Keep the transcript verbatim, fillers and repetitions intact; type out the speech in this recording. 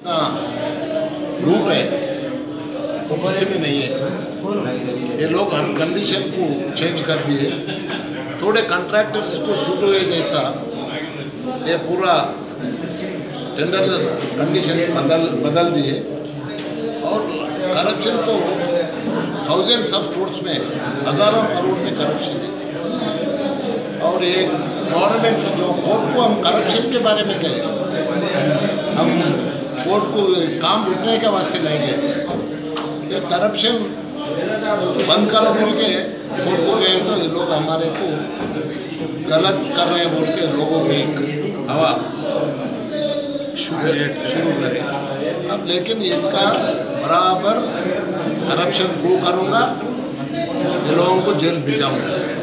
जितना रूप है वो किसी में नहीं है। ये लोग हर कंडीशन को चेंज कर दिए, थोड़े कॉन्ट्रैक्टर्स को सूट हुए जैसा ये पूरा टेंडर कंडीशन बदल बदल दिए और करप्शन तो थाउजेंड्स ऑफ करोड़ में, हजारों करोड़ में करप्शन है। और ये गवर्नमेंट जो कोर्ट को हम करप्शन के बारे में कहें, हम कोर्ट को काम रुकने के वास्ते नहीं गए, ये करप्शन बंद करो बोल के कोर्ट को गए तो ये लोग हमारे को गलत कर रहे हैं बोल के लोगों में एक हवा शुरू करें। अब लेकिन इनका बराबर करप्शन प्रूव करूंगा, ये लोगों को जेल भिजाऊंगा।